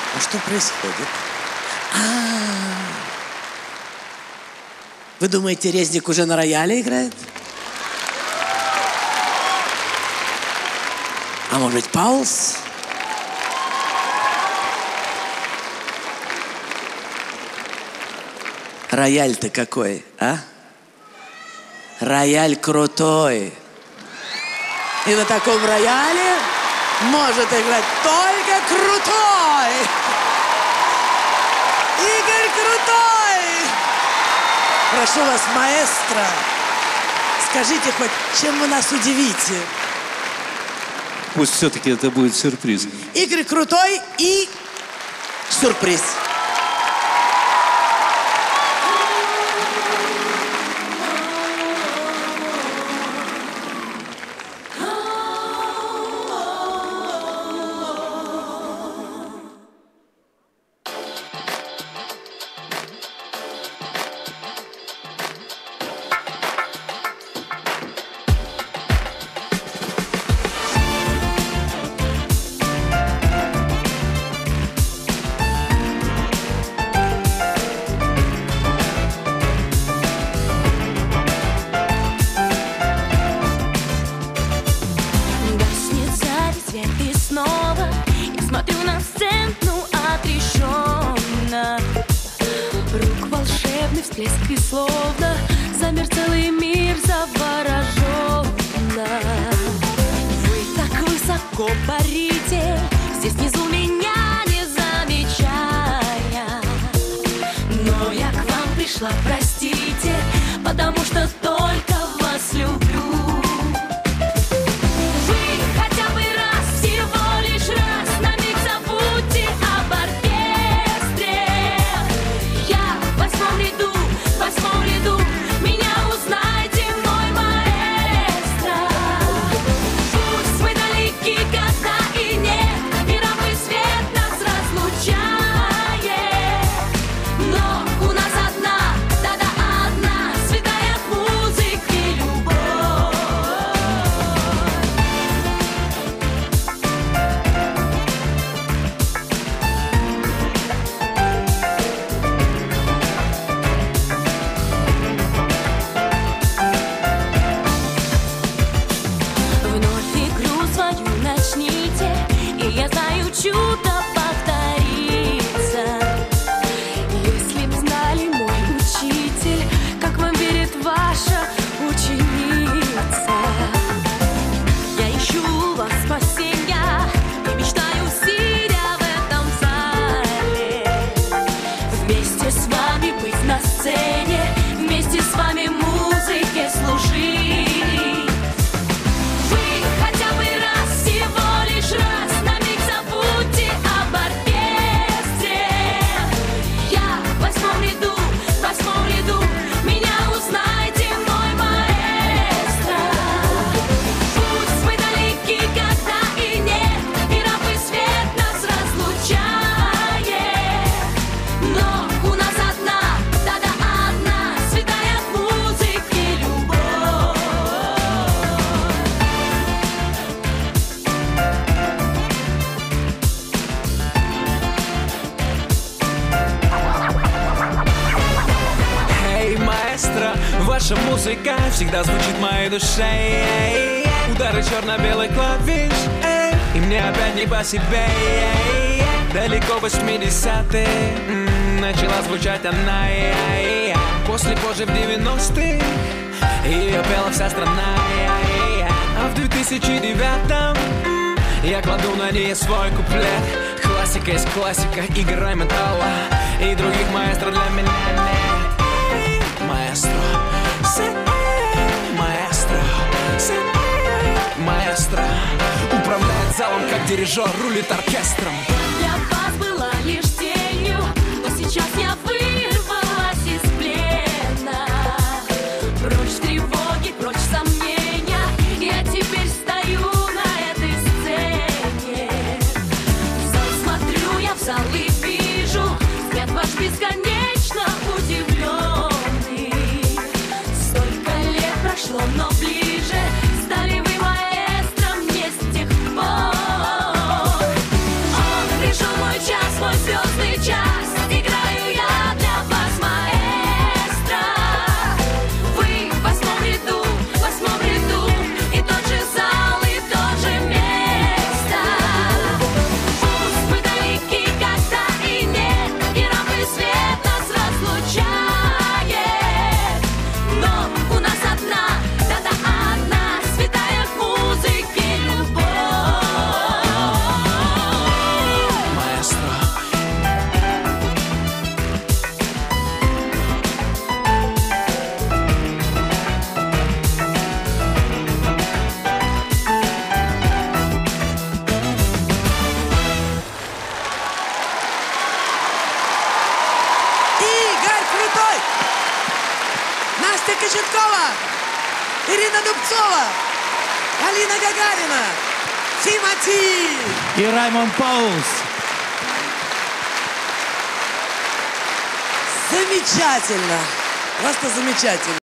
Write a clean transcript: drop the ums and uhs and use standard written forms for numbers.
А что происходит? Вы думаете, Резник уже на рояле играет? А может быть, Паулс? Рояль-то какой, а? Рояль крутой. И на таком рояле может играть только крутой. Игорь Крутой! Прошу вас, маэстро, скажите хоть, чем вы нас удивите? Пусть все-таки это будет сюрприз. Игорь Крутой и сюрприз. Всплеск и словно замер целый мир завороженно. Вы так высоко парите, здесь внизу меня не замечая. Но я к вам пришла, простите, потому что только вас люблю. Чудо повторится. Если б знали, мой учитель, как вам верит ваша ученица. Я ищу у вас спасения и мечтаю, сидя в этом зале, вместе с вами быть на сцене, вместе с вами музыке служить. Вы хотя бы раз, всего лишь раз, ваша музыка всегда звучит в моей душе. Удары черно-белых клавиш, и мне опять не по себе. Далеко 80-е начала звучать она. После позже в 90-х ее пела вся страна. А в 2009-м я кладу на нее свой куплет. Классика есть классика, играй металла и других маэстро для меня нет. Маэстро, маэстро, маэстро управляет залом, как дирижер рулит оркестром. Для вас была лишь тенью, но сейчас я вырвалась из плена. Прочь тревоги, прочь сомнения, я теперь стою на этой сцене. В зал смотрю, я в зал и вижу взгляд ваш бесконечно удивленный. Столько лет прошло, но ближе стали вы маэстро мне с тех пор. Он пришел мой час, мой Кочеткова, Ирина Дубцова, Алина Гагарина, Тимати и Раймонд Паулс. Замечательно. Просто замечательно.